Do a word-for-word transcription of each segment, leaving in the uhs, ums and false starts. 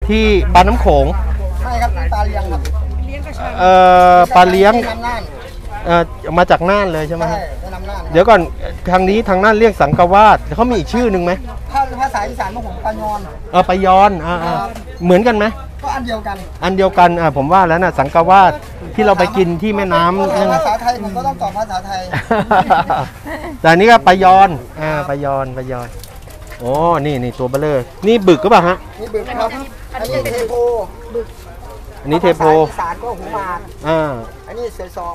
ที่ปลาน้ำโขงใช่ครับปลาเลี้ยงครับเอ่อปลาเลี้ยงเอ่อมาจากน่านเลยใช่ไหมครับเดี๋ยวก่อนทางนี้ทางน่านเรียกสังกวาดเขามีอีกชื่อหนึ่งไหมภาษาอีสานของผมปลายอนเออปลายอนอ่าเหมือนกันไหมก็อันเดียวกันอันเดียวกันอ่าผมว่าแล้วนะสังกวาดที่เราไปกินที่แม่น้ำภาษาไทยผมก็ต้องตอบภาษาไทยแต่อันนี้ก็ปลายอนอ่าปลายอนปลายอนโอ้นี่นี่ตัวเบลเลอร์นี่บึกก็เปล่าฮะนี่บึกครับอันนี้เทโพบึกอันนี้เทโพอีสานก็หูมาอ่าอันนี้เสือซอ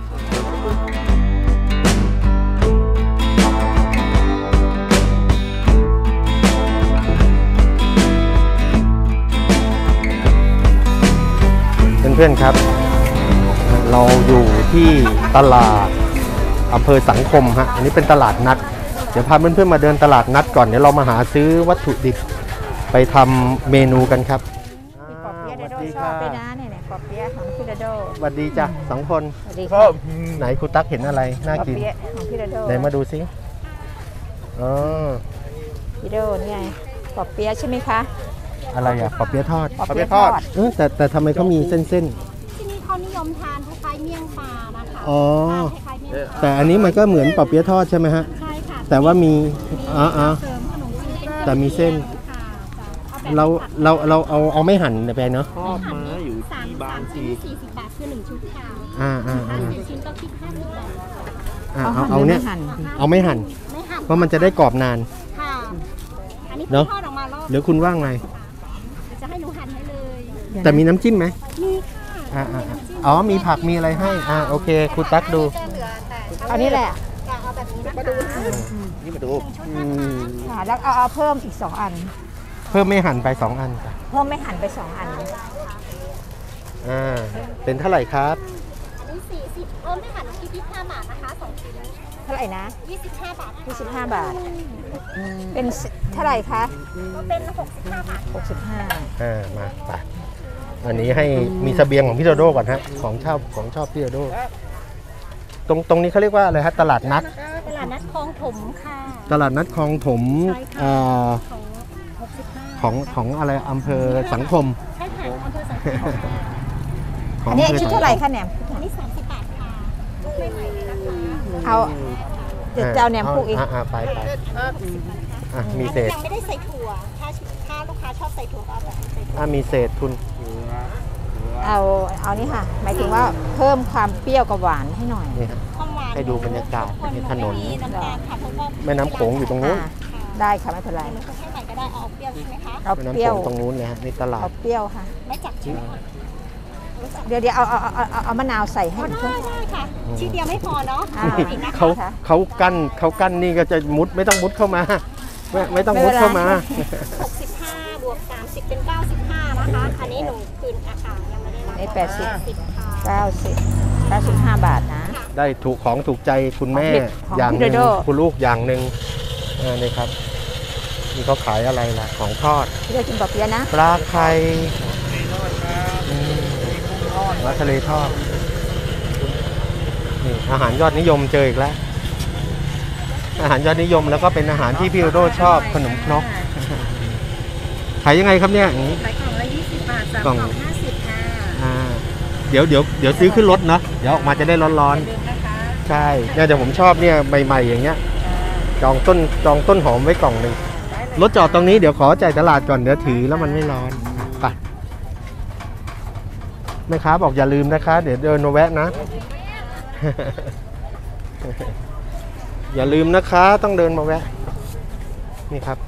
เพื่อนๆครับเราอยู่ที่ตลาดอำเภอสังคมฮะอันนี้เป็นตลาดนัดเดี๋ยวพาเพื่อนๆมาเดินตลาดนัดก่อนเดี๋ยวเรามาหาซื้อวัตถุดิบไปทำเมนูกันครับปอเปี๊ยะโดชอบด้วยนะเนี่ยปอเปี๊ยะของพี่โดสวัสดีจ้ะสองคนสวัสดีครับไหนครูตั๊กเห็นอะไรน่ากินปอเปี๊ยะของพี่โดไหนมาดูซิอ๋อพี่โดนี่ปอเปี๊ยะใช่ไหมคะอะไรอ่ะปอเปี๊ยะทอดปอเปี๊ยะทอดเออแต่แต่ทำไมเขามีเส้นๆที่นี่เขานิยมทานคล้ายๆเมี่ยงปลานะคะอ๋อแต่อันนี้มันก็เหมือนปอเปี๊ยะทอดใช่ไหมฮะใช่ค่ะแต่ว่ามีอ๋ออ๋อแต่มีเส้นเราเราเราเอาเอาไม่หั่นไปเนาะทอดมาอยู่ที่บางทีสี่สิบบาทคือหนึ่งชุดค่ะอ่าอ่าอ่าชิ้นก็คิดห้าสิบบาทเอาเอาเนี่ยเอาไม่หั่นเพราะมันจะได้กรอบนานค่ะอันนี้ทอดออกมารอบหรือคุณว่างไงจะให้หนูหั่นให้เลยแต่มีน้ำจิ้มไหมมีค่ะอ๋อมีผักมีอะไรให้อ่าโอเคคุณตั๊กดูอันนี้แหละเอาแบบนี้มาดูนี่มาดูค่ะแล้วเอาเอาเพิ่มอีกสองอันเพิ่มไม่หั่นไปสองอันจ้ะเพิ่มไม่หั่นไปสองอันอ่าเป็นเท่าไหร่ครับอันนี้สี่สิบเพิ่มไม่หั่นคิดที่ห้าบาทนะคะสองชิ้นเท่าไหร่นะยี่สิบห้าบาทยี่สิบห้าบาทเป็นเท่าไหร่คะก็เป็นหกสิบห้าบาทหกสิบห้าอ่ามาไปอันนี้ให้มีเสบียงของพี่โดโดก่อนฮะของชอบของชอบพี่โดโดตรงตรงนี้เขาเรียกว่าอะไรฮะตลาดนัดตลาดนัดคลองถมค่ะตลาดนัดคลองถมอ่าของของอะไรอำเภอสังคมใช่ค่ะอำเภอสังคมอันนี้ชุดเท่าไหร่คะแหนมอันนี้สามสิบบาทค่ะลูกใหม่ๆเลยนะคะเอาเดี๋ยวจะเอาแหนมปลูกอีกอ่าไปไปอ่ะมีเศษยังไม่ได้ใส่ถั่วถ้าถ้าลูกค้าชอบใส่ถั่วก็เอาแบบใส่ถั่วอ่ามีเศษคุณเอาเอานี่ค่ะหมายถึงว่าเพิ่มความเปรี้ยวกับหวานให้หน่อยนี่ครับให้ดูบรรยากาศถนนแม่น้ำโขงอยู่ตรงนู้นได้ค่ะไม่เป็นไรให้ใส่ก็ได้เอาเปรี้ยวใช่ไหมคะเอาเปรี้ยวตรงนู้นเลยฮะในตลาดเอาเปรี้ยวค่ะไม่จับชิ้นเดี๋ยวเดี๋ยวเอาเอาเอาเอามะนาวใส่ให้ได้ได้ค่ะชิ้นเดียวไม่พอเนาะเขาเขากั้นเขากั้นนี่ก็จะมุดไม่ต้องมุดเข้ามาไม่ไม่ต้องมุดเข้ามาหกสิบห้าบวกสามสิบเป็นเก้าสิบห้านะคะอันนี้หนูคืนราคายังไม่ได้รับนี่แปดสิบเก้าสิบเก้าสิบห้าบาทนะได้ถูกของถูกใจคุณแม่อย่างนึงคุณลูกอย่างหนึ่งนี่ครับนี่เขาขายอะไรล่ะของทอดที่เรากินปอเปี๊ยะนะปลาไข่ปลาทะเลทอดนี่อาหารยอดนิยมเจออีกแล้วอาหารยอดนิยมแล้วก็เป็นอาหารที่พี่โดโดชอบขนมครกขายยังไงครับเนี่ยขายกล่องละยี่สิบบาทสามกล่องห้าสิบค่ะเดี๋ยวเดี๋ยวเดี๋ยวซื้อขึ้นรถนะเดี๋ยวออกมาจะได้ร้อนๆใช่เนี่ยเดี๋ยวผมชอบเนี่ยใหม่ๆอย่างเงี้ยจองต้นจองต้นหอมไว้กล่องหนึ่งรถจอดตรงนี้เดี๋ยวขอจ่ายตลาดก่อนเดี๋ยวถือแล้วมันไม่ร้อนไปแม่ค้าบอกอย่าลืมนะคะเดี๋ยวเดินมาแวะนะ อย่าลืมนะคะต้องเดินมาแวะนี่ครับ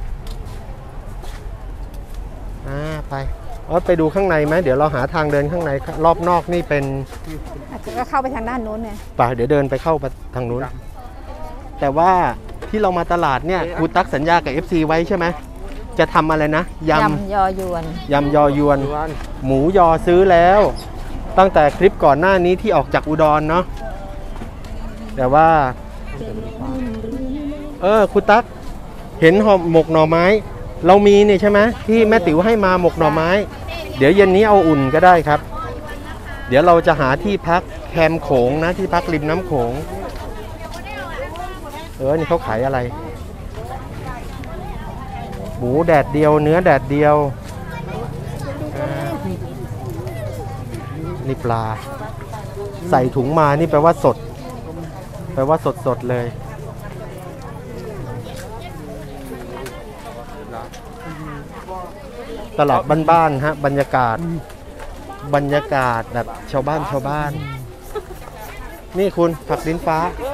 อ่าไปเอาไปดูข้างในไหมเดี๋ยวเราหาทางเดินข้างในรอบนอกนี่เป็นก็เข้าไปทางด้านนู้นเนี่ยป่ะเดี๋ยวเดินไปเข้าไปทางนู้นแต่ว่าที่เรามาตลาดเนี่ยครูตั๊กสัญญากับ เอฟ ซี ไว้ใช่ไหมจะทำอะไรนะยำยอยวนยำยอยวนหมูยอซื้อแล้วตั้งแต่คลิปก่อนหน้านี้ที่ออกจากอุดรเนาะแต่ว่าเออครูตั๊กเห็นห่อหมกหน่อไม้เรามีนี่ใช่ไหมที่แม่ติ๋วให้มาหมกหน่อไม้เดี๋ยวเย็นนี้เอาอุ่นก็ได้ครับเดี๋ยวเราจะหาที่พักแคมป์โขงนะที่พักริมน้ำโขงเออนี่เขาขายอะไรหมูแดดเดียวเนื้อแดดเดียวนี่ปลา ใส่ถุงมานี่แปลว่าสด แปลว่าสดสดเลย ตลาดบ้านๆฮะบรรยากาศ บรรยากาศแบบชาวบ้านชาวบ้าน นี่คุณผักลิ้นฟ้า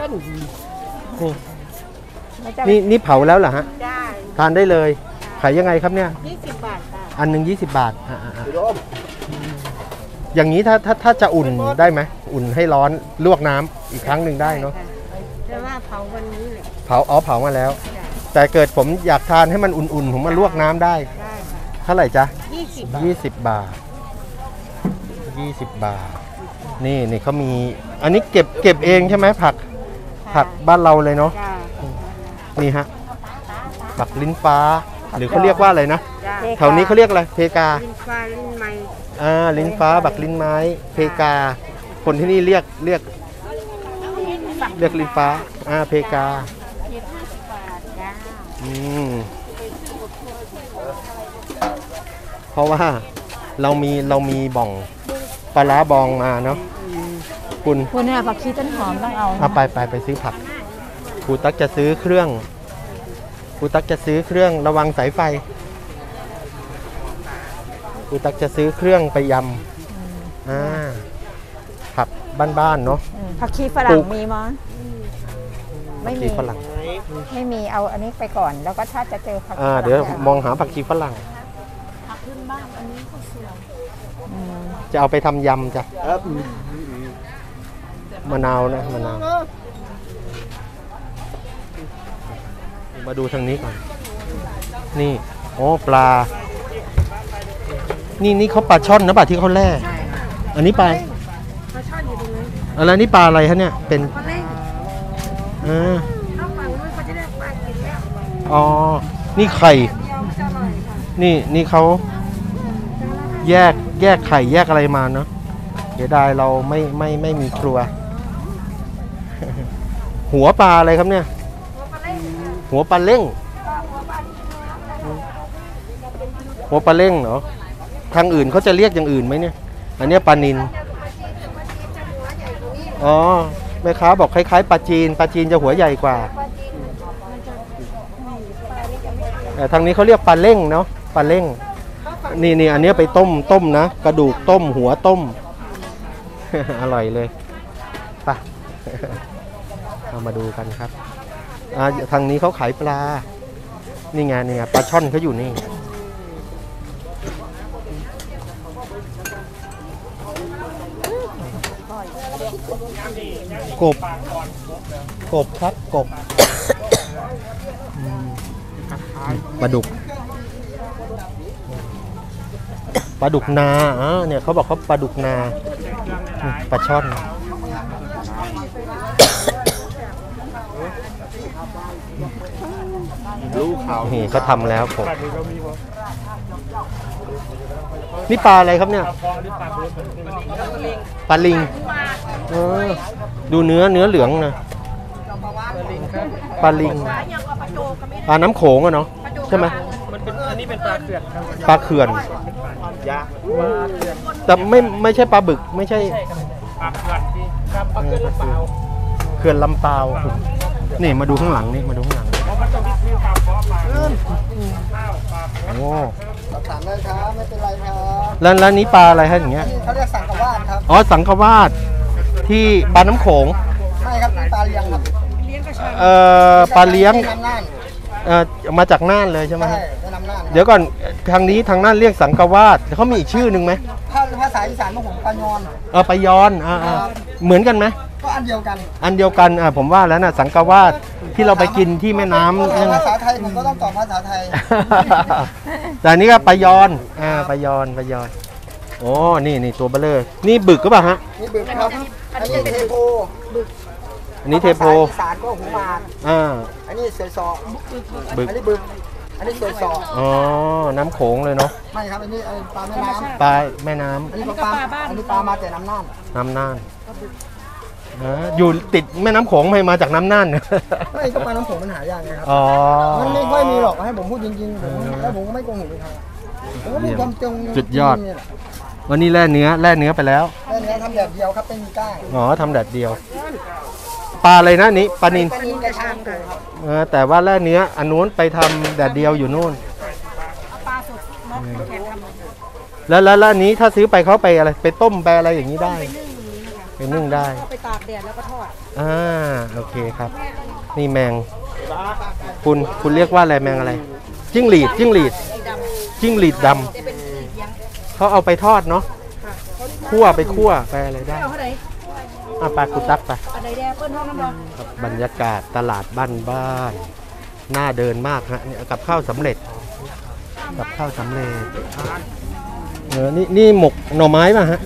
นี่นี่นี่เผาแล้วเหรอฮะได้ทานได้เลยขายยังไงครับเนี่ยยี่สิบบาทค่ะอันหนึ่งยี่สิบบาทอ่ะอ่ะอ่ะอย่างนี้ถ้าถ้าถ้าจะอุ่นได้ไหมอุ่นให้ร้อนลวกน้ำอีกครั้งหนึ่งได้เนาะแต่ว่าเผาวันนี้เลยเผาอ๋อเผามาแล้ว แต่เกิดผมอยากทานให้มันอุ่นๆผมมาลวกน้ำได้ได้ค่ะเท่าไหร่จ๊ะยี่สิบยี่สิบบาทยี่สิบบาท นี่นี่เขามี อันนี้เก็บเก็บเองใช่ไหมผักผักบ้านเราเลยเนาะจ้านี่ฮะผักลิ้นฟ้า หรือเขาเรียกว่าอะไรนะจ้าแถวนี้เขาเรียกอะไรเพกาลิ้นฟ้าลิ้นไม้อ่าลิ้นฟ้าบักลิ้นไม้เพกา คนที่นี่เรียกเรียกเรียกลิ้นฟ้าอ่าเพกายี่สิบบาทจ้าอืมเพราะว่าเรามีเรามีบ่องปลาร้าบองมาเนาะคุณคุณเนี่ยผักชีต้นหอมต้องเอาเอาไปไปไปซื้อผักครูตั๊กจะซื้อเครื่องครูตั๊กจะซื้อเครื่องระวังสายไฟครูตั๊กจะซื้อเครื่องไปยำอ่าผักบ้านๆเนาะอืมผักชีฝรั่งมีมั้ยไม่ผักมีชีฝรั่งไม่มีเอาอันนี้ไปก่อน แล้วก็ถ้าจะเจอผักชีอ่าฝรั่งเดี๋ยวจะมองหาผักชีฝรั่งอืมจะเอาไปทำยำจ้ะมะนาวนะมะนาวมาดูทางนี้ก่อน นี่โอ้ปลา นี่นี่เขาปลาช่อนนะป่ะที่เขาแล่อันนี้ปลาปลาช่อนอยู่ตรงนี้อะไรนี่ปลาอะไรฮะเนี่ยเป็นปลาเล่งอ่าอ๋อนี่ไข่นี่นี่เขาแยกแยกไข่แยกอะไรมาเนาะเดี๋ยวได้เราไม่ไม่ไม่มีครัว หัวปลาอะไรครับเนี่ย หัวปลาเล่งหัวปลาเล่งเหรอทางอื่นเขาจะเรียกอย่างอื่นไหมเนี่ยอันนี้ปลานิลอ๋อแม่ค้าบอกคล้ายๆปลาจีนปลาจีนจะหัวใหญ่กว่าแต่ทางนี้เขาเรียกปลาเล่งเนาะปลาเล่งนี่นี่อันนี้ไปต้มต้มนะกระดูกต้มหัวต้ม อร่อยเลยไป เอามาดูกันครับอ่าทางนี้เขาขายปลานี่ไงนี่ไงปลาช่อนเขาอยู่นี่กบกบครับกบปลาดุกปลาดุกนาอ่าเนี่ยเขาบอกเขาปลาดุกนาปลาช่อนนี่เขาทำแล้วผมนี่ปลาอะไรครับเนี่ยปลาลิงเออดูเนื้อเนื้อเหลืองนะปลาลิงปลาน้ำโขงอะเนาะใช่ไหมมันเป็นอันนี้เป็นปลาเขื่อนปลาเขื่อนแต่ไม่ไม่ใช่ปลาบึกไม่ใช่ปลาเขื่อนที่ครับปลาเขื่อนลำปาวเขื่อนลำปาวนี่มาดูข้างหลังนี่มาดูข้างหลังโอ้สอบถามได้ครับไม่เป็นไรครับแล้วแล้วนี้ปลาอะไรฮะอย่างเงี้ยนี่เขาเรียกสังกะวาดครับอ๋อสังขวาสที่ปลาน้ำโขงไม่ครับนี่ปลาเลี้ยงครับเอ่อปลาเลี้ยงน้ำน่านเอ่อมาจากน่านเลยใช่ไหมใช่ฮะเป็นน้ำน่านเดี๋ยวก่อนทางนี้ทางน่านเรียกสังขวาสเขามีอีกชื่อหนึ่งไหมถ้าภาษาอีสานของผมปลายอนเออปลายอนอ่าอ่าเหมือนกันไหมก็อันเดียวกันอันเดียวกันอ่าผมว่าแล้วน่ะสังขวาสที่เราไปกินที่แม่น้ำถ้านั่นภาษาไทยผมก็ต้องตอบภาษาไทยแต่อันนี้ก็ปลายอนอ่าปลายอนปลายอนโอ้นี่นี่ตัวเบลเลอร์นี่บึกก็ปล่ะฮะนี่บึกครับ อันนี้เทโพบึกอันนี้เทโพภาษาอีสานก็หูหมากอ่าอันนี้เสือซอบึกอันนี้บึก อันนี้เสือซออ๋อน้ำโขงเลยเนาะไม่ครับ อันนี้เอ่อปลาแม่น้ำปลาแม่น้ำอันนี้ปลาปลาอันนี้ปลามาแต่น้ำน่านน้ำน่านอ่าอยู่ติดแม่น้ำโขงไม่มาจากน้ำน่านไม่ก็ปลาน้ำโขงมันหายากไงครับอ๋อมันไม่ค่อยมีหรอกให้ผมพูดจริงๆผมแล้วผมก็ไม่โกหกเลยครับผมก็มีความจงสุดยอดนี่แหละวันนี้แล่เนื้อแล่เนื้อไปแล้วได้เนื้อทำแบบเดียวครับไม่มีก้างอ๋อทำแดดเดียว ปลาอะไรนะนี้ปลานิลปลานิลกระชังครับเออแต่ว่าแร่เนื้ออันนู้นไปทำแดดเดียวอยู่นู่นปลาสดนกแข็งทำแล้วแล้วแล้วอันนี้ถ้าซื้อไปเขาไปอะไรไปต้มไปอะไรอย่างนี้ได้ไปนึ่งได้ไปตากแดดแล้วก็ทอดอ่าโอเคครับ นี่แมง คุณคุณเรียกว่าอะไรแมงอะไรจิ้งหรีดจิ้งหรีดจิ้งหรีดดำเขาเอาไปทอดเนาะคั่วไปคั่วไปอะไรได้อ่ะไปกุตักไปครับบรรยากาศตลาดบ้านบ้านน่าเดินมากฮะเนี่ยกับข้าวสำเร็จกับข้าวสำเร็จเออนี่นี่หมกหน่อไม้ป่ะฮะ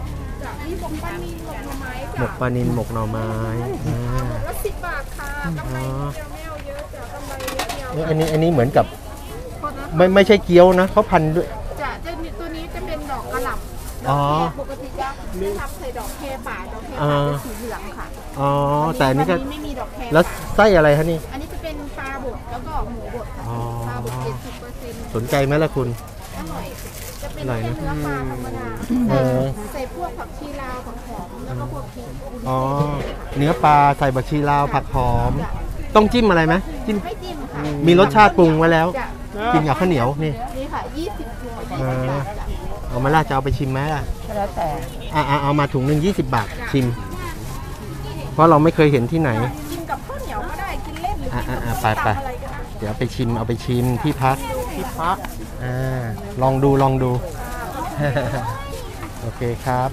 หมกปลานิลหมกหน่อไม้อ่าสิบบาทค่ะกำไรเดียวไม่เอาเยอะจ้ะกำไรเดียวนี่อันนี้อันนี้เหมือนกับไม่ไม่ใช่เกี๊ยวนะเขาพันด้วยจะจะมีตัวนี้จะเป็นดอกกระหล่ำอ๋อปกติจะไม่ทำใส่ดอกแคป่าดอกแคอ่าป่าเป็นสีเหลืองค่ะอ๋อแต่อันนี้ก็วัไม่มีดอกแคแล้วไส้อะไรฮะนี่อันนี้จะเป็นปลาบดแล้วก็หมูบดค่ะอ๋อปลาบดเจ็ดสิบเปอร์เซ็นต์สนใจไหมล่ะคุณอร่อยจะเป็นอร่อยแค่นะเนื้อปลาธรรมดาเออใส่พวกผักชีลาวผักหอมแล้วก็พวกพริกอ๋อเนื้อปลาใส่บักชีลาวผักหอม ต้องจิ้มอะไรไหมจิ้มไม่จิ้มค่ะมีรสชาติปรุงไว้แล้วจะกินกับข้าวเหนียวนี่นี่ค่ะยี่สิบตัวยี่เอสิบอบาทจ้ะเอามาล่ะจะเอาไปชิมไหมล่ะแล้วแต่อ่าเอามาถุงหนึ่งยี่สิบบาทชิม เพราะเราไม่เคยเห็นที่ไหนกินกับข้าวเหนียวก็ได้กินเล่นหรืออ่ากินกับอ่าส้มไปไปตำอะไรก็ได้เดี๋ยวไปชิมเอาไปชิมที่พักที่พักอ่าลองดูลองดู โอเคครับ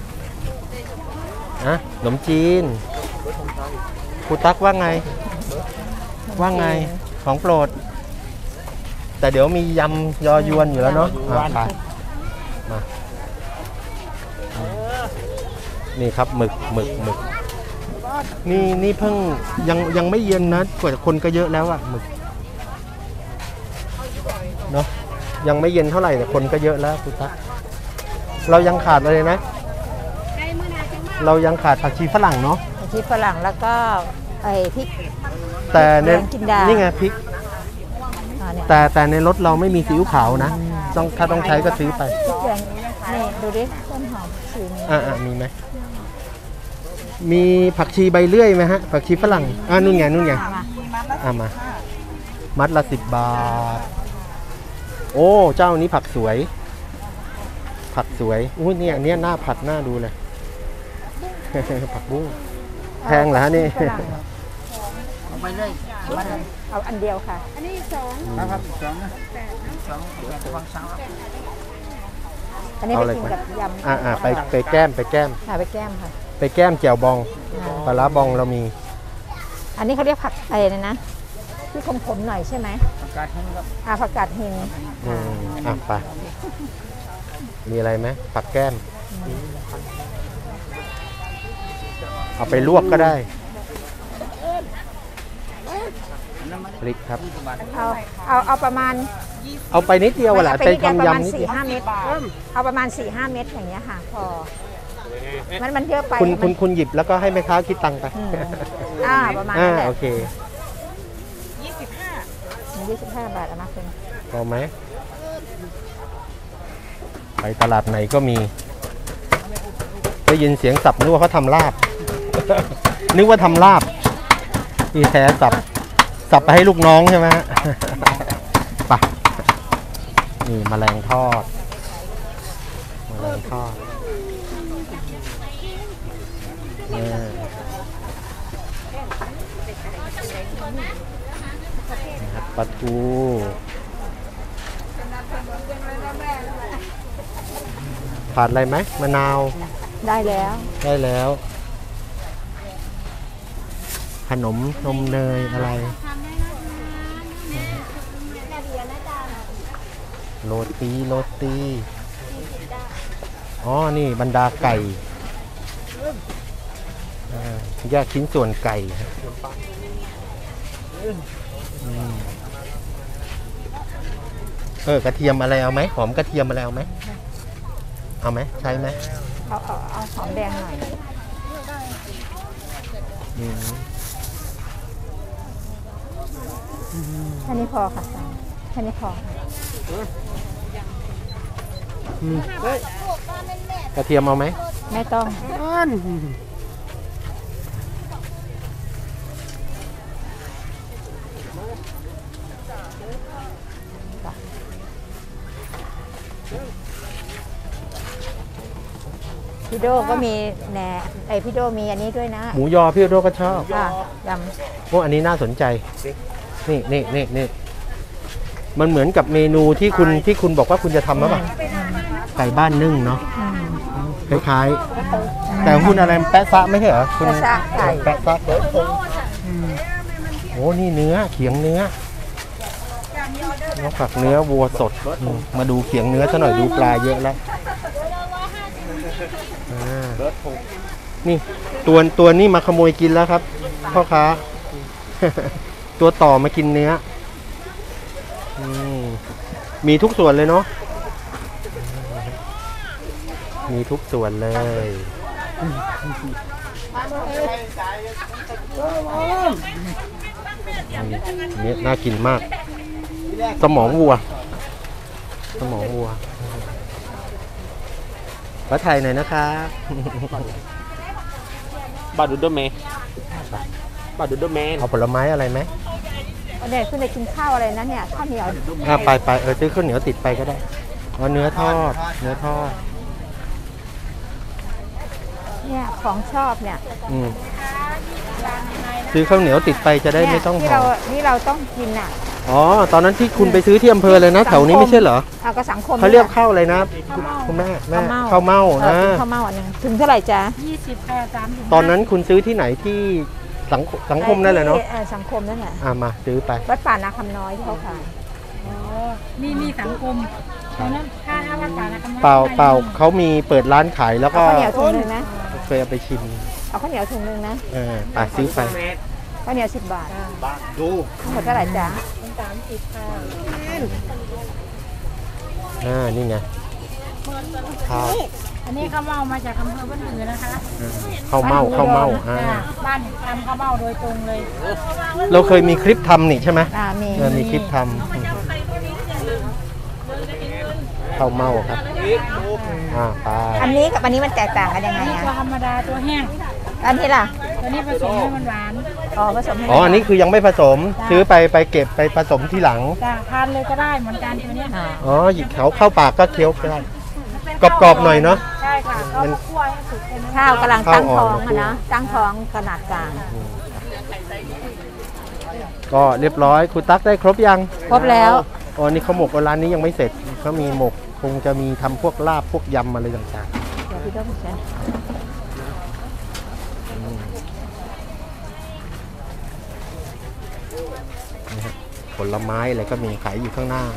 อ่ะขนมจีนครูตั๊กว่าไง ว่าไงของโปรด แต่เดี๋ยวมียำยอยวนอยู่แล้วเนาะอ่ะไปมานี่ครับหมึกหมึกหมึกนี่นี่เพิ่งยังยังไม่เย็นนะกว่าคนก็เยอะแล้วอะหมึกเนาะยังไม่เย็นเท่าไหร่แต่คนก็เยอะแล้วคุณตั๊กเรายังขาดอะไรนะเรายังขาดผักชีฝรั่งเนาะที่ฝรั่งแล้วก็ไอ้พริกแต่ในแดงจินดานี่นี่ไงพริกอ่าเนี่ยแต่แต่ในรถเราไม่มีซีอิ๊วขาวนะต้องถ้าต้องใช้ก็ซื้อไปพริกแดงนี่ดูดิต้นหอมสีนี้อ่าอ่ามีไหมมีผักชีใบเลื่อยไหมฮะผักชีฝรั่งอ่านู่นไงนู่นไงมาอ่ามา มัดละสิบบาท โอ้เจ้านี้ผักสวย ผักสวยอุ้ยเนี่ยเนี่ยหน้าผัดหน้าดูเลย ผักบุ้งแพงเหรอฮะนี่ฝรั่งเอาไปเลยเอาอันเดียวค่ะอันนี้สองครับสองนะแปดนะสองแปดความสามอันนี้เอาไปเลยกินไหมกับยำอ่าอ่าไปไปแก้มไปแก้มค่ะไปแก้มค่ะไปแก้มแจ่วบองอ่าปลาร้าบองเรามีอันนี้เขาเรียกผักอะไรนะนะที่ขมๆหน่อยใช่ไหมการให้ครับอ่าผักกาดหินอืมอ่ะไป มีอะไรไหมผักแก้ม เอาไปลวกก็ได้พริกครับเอาเอาเอาประมาณเอาไปนิดเดียวแหละเอาไปนิดเดียวทำประมาณยำนิดสี่เดียวห้าเม็ดเอาประมาณสี่ห้าเม็ดอย่างเงี้ยค่ะพอมันมันเยอะไปคุณมัคุณนคุณหยิบแล้วก็ให้แม่ค้าคิดตังค์ไปอืมอ่าประมาณอ่านั้นแหละโอเคยี่สิบห้าบาทเอามาคุณพอไหมไปตลาดไหนก็มีได้ยินเสียงสับนึกว่าเขาทำลาบ นึกว่าทำลาบที่แท้สับสับไปให้ลูกน้องใช่ไหมฮะ ไปนี่แมลงทอดแมลงทอดเออนะครับปลาทูขาดอะไรไหมมะนาวได้แล้วได้แล้ว ขนมนมเนยอะไร โรตีโรตีอ๋อ นี่บรรดาไก่อ่าแยกชิ้นส่วนไก่ฮะอืมเออกระเทียมอะไรเอาไหมหอมกระเทียมอะไรเอาไหมเอาไหมใช้ไหมเอาเอาเอาหอมแดงหน่อยอืมแค่นี้พอค่ะสั่งแค่นี้พออืมกระเทียมเอาไหมเไม่ต้อง พี่โดก็มีแหนไอพี่โดมีอันนี้ด้วยนะหมูยอพี่โดก็ชอบค่ะยโอ้อันนี้น่าสนใจ นี่นี่นี่นี่มันเหมือนกับเมนูที่คุณที่คุณบอกว่าคุณจะทำหรือเปล่าไก่บ้านนึ่งเนาะำคล้ายๆแต่ของคุณอะไรแปะซะไม่ใช่เหรอคุณแปะซะไก่แปะซะโอ้นี่เนื้อเขียงเนื้อเราผักเนื้อวัวสดอืมมาดูเขียงเนื้อซะหน่อยดูปลาเยอะแล้วอ่านี่ตัวตัวนี้มาขโมยกินแล้วครับพ่อค้า ตัวต่อมากินเนื้ออืมมีทุกส่วนเลยเนาะมีทุกส่วนเลยนี่น่ากินมาก สมองวัว สมองวัวขอถ่ายหน่อยนะครับบาดูเดอร์แมนบาดูเดอร์แมนเอาผลไม้อะไรไหมเด็กคุณจะกินข้าวอะไรนะเนี่ยข้าวเหนียวอ่าไปไปเออซื้อข้าวเหนียวติดไปก็ได้เอาเนื้อทอด เนื้อทอดเนี่ยของชอบเนี่ยอืมซื้อข้าวเหนียวติดไปจะได้ไม่ต้องที่ห่เราอนี่เราต้องกินอ่ะอ๋อตอนนั้นที่คุณไปซื้อที่อำเภอเลยนะแถวนี้ไม่ใช่เหรอเอาก็สังคมเขาเรียกข้าวอะไรนะคุณแม่แม่ข้าวเม่าเอนะอข้าวเม่าอันหนึงถึงเท่าไหร่จ๊ะยี่สิบค่ะสามสิบตอนนั้นคุณซื้อที่ไหนที่สังสังคมนั่นแหละเนาะออสังคมนั่นแหละอ่ามาซื้อไปวัดป่านาคำน้อยที่เขาขายมีมีสังคมตอนนั้นค่าค่ารักษานะครับเปล่าเปล่าเขามีเปิดร้านขายแล้วเอาก็ข้าวเหนียวถุงหนึงนะเคยเอาไปชิมเอาข้าวเหนียวถุงหนึงนะเออไปซื้อไปข้าวเหนียวสิบบาทดูทั้งหมดเท่าไหร่จ๊ะสามสิบค่ะอ่านี่ไงข้าวอันนี้ข้าวเม่ามาจากอำเภอบ้านผือนะคะข้าวเม่าข้าวเม่าอ่าจ้ะบ้านทำข้าวเม่าโดยตรงเลยเราเคยมีคลิปทำนี่ใช่ไหมอ่ามีเออมีคลิปทำข้าวเม่าครับอ่าไปอันนี้กับอันนี้มันแตกต่างกันยังไงอันนี้อ่ะตัวธรรมดาตัวแห้งอันนี้ล่ะตัวนี้ผสมให้มันหวานอ๋อผสมให้อ๋ออันนี้คือยังไม่ผสม ซื้อไปไปเก็บไปผสมที่หลังจ้ะทานเลยก็ได้เหมือนกันตัวเนี้ยอ่าอ๋อหยิบเขาเข้าปากก็เคี้ยวได้กรอบๆหน่อยเนาะใช่ค่ะก็คั่วให้สุกเลยนะข้าวกำลังตั้งท้องข้าวอ่อนอะนะตั้งท้องขนาดกลางก็เรียบร้อยคุณตั๊กได้ครบยังครบแล้วอ๋อนี่เขาหมกร้านนี้ยังไม่เสร็จเขามีหมกคงจะมีทำพวกลาบพวกยำอะไรต่างเดี๋ยวพี่ต้องใช้ๆนะฮะผลไม้อะไรก็มีขายอยู่ข้างหน้า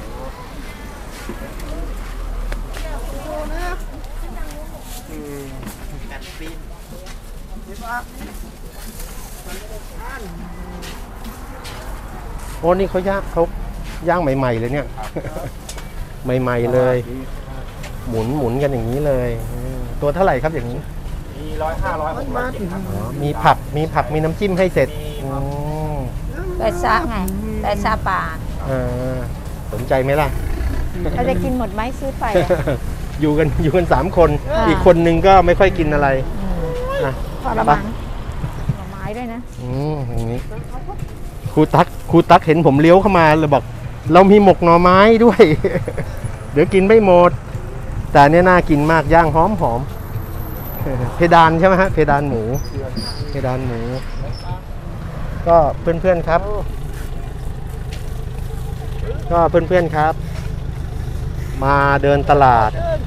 โอ้นี่เขาย่างเขาย่างใหม่ ๆ เลยเนี่ย ใหม่ ๆ เลย หมุนหมุนกันอย่างนี้เลยอืมตัวเท่าไหร่ครับอย่างนี้มีร้อยห้าร้อยหกร้อยเจ็ดครับอ๋อมีผักมีผักมีน้ำจิ้มให้เสร็จอืมแต่ซาไงแต่ซาป่าเออสนใจไหมล่ะเราจะกินหมดไหมซื้อไปอะอยู่กันอยู่กันสามคนอ่าอีกคนนึงก็ไม่ค่อยกินอะไรอ่ะพอละมั้งผลไม้ด้วยนะอืมอย่างนี้ครูตักครูตักเห็นผมเลี้ยวเข้ามาเลยบอก เรามีหมกหน่อไม้ด้วย เดี๋ยวกินไม่หมด แต่อันเนี่ยน่ากินมากย่างหอมหอมเพดานใช่ไหมฮะเพดานหมู เพดานหมู ก็เพื่อนๆครับ ก็เพื่อนๆครับ มาเดินตลาด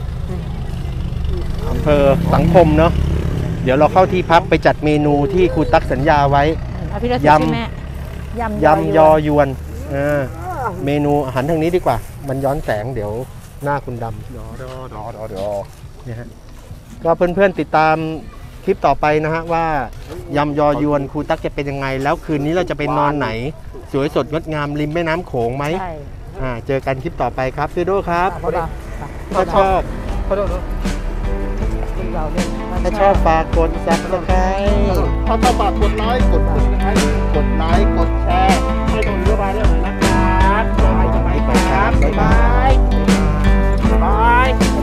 อำเภอสังคมเนาะเดี๋ยวเราเข้าที่พักไปจัดเมนูที่ครูตักสัญญาไว้เอาพี่รถยำใช่ไหมยำยำยอยวนเออเมนูอาหารทางนี้ดีกว่า มันย้อนแสงเดี๋ยวหน้าคุณดำเดี๋ยวเดี๋ยวเดี๋ยวเดี๋ยวเดี๋ยวเนี่ยฮะก็เพื่อนๆติดตามคลิปต่อไปนะฮะว่ายำยอยวนครูตักจะเป็นยังไง แล้วคืนนี้เราจะไปนอนไหน สวยสดงดงามริมแม่น้ำโขงไหมใช่อ่าเจอกันคลิปต่อไปครับฟิโดครับพวกเราถ้าชอบขอโทษนะพวกเราเนี่ยถ้าชอบฝากกดซับสไครต์ถ้าชอบฝากกดไลค์กดกดไลค์กดไลค์กดแชร์ให้โดนเยอะไปเรื่องหน่อยนะครับบ๊ายบายครับบ๊ายบายบ๊ายบาย